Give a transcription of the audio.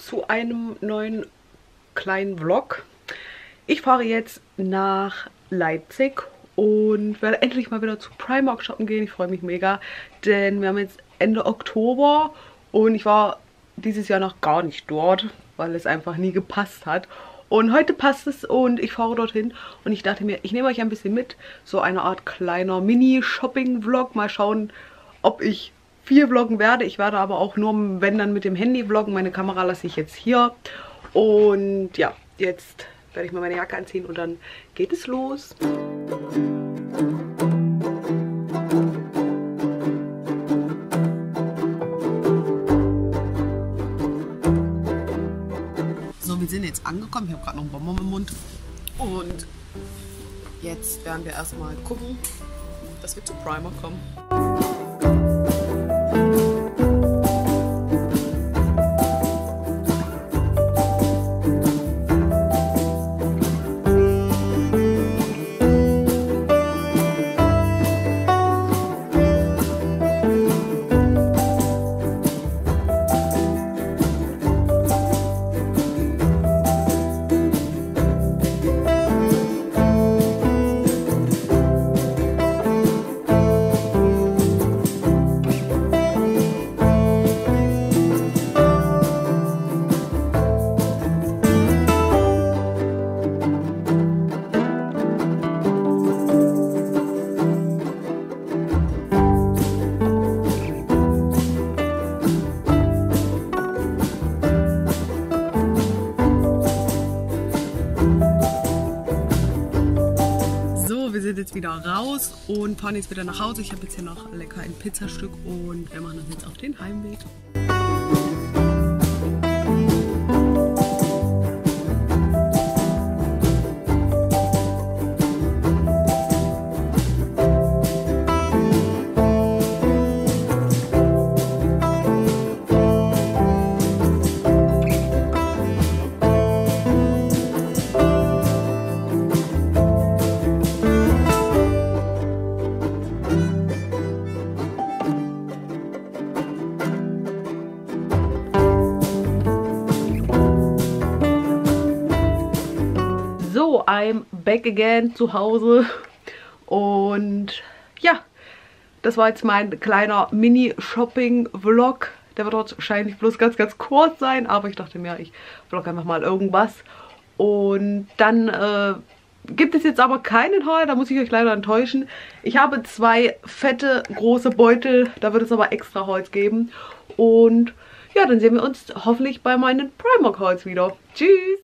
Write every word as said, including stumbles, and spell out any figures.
zu einem neuen kleinen Vlog. Ich fahre jetzt nach Leipzig und werde endlich mal wieder zu Primark shoppen gehen. Ich freue mich mega, denn wir haben jetzt Ende Oktober und ich war dieses Jahr noch gar nicht dort, weil es einfach nie gepasst hat. Und heute passt es und ich fahre dorthin und ich dachte mir, ich nehme euch ein bisschen mit. So eine Art kleiner Mini-Shopping-Vlog. Mal schauen, ob ich viel vloggen werde. Ich werde aber auch nur, wenn dann mit dem Handy vloggen. Meine Kamera lasse ich jetzt hier. Und ja, jetzt werde ich mal meine Jacke anziehen und dann geht es los. So, wir sind jetzt angekommen. Ich habe gerade noch einen Bonbon im Mund. Und jetzt werden wir erstmal gucken, dass wir zu Primark kommen. Wir sind jetzt wieder raus und fahren jetzt wieder nach Hause. Ich habe jetzt hier noch lecker ein Pizzastück und wir machen uns jetzt auf den Heimweg. So, I'm back again zu Hause und ja, das war jetzt mein kleiner Mini-Shopping-Vlog. Der wird wahrscheinlich bloß ganz, ganz kurz sein, aber ich dachte mir, ich vlog einfach mal irgendwas. Und dann äh, gibt es jetzt aber keinen Haul, da muss ich euch leider enttäuschen. Ich habe zwei fette, große Beutel, da wird es aber extra Hauls geben. Und ja, dann sehen wir uns hoffentlich bei meinen Primark Hauls wieder. Tschüss!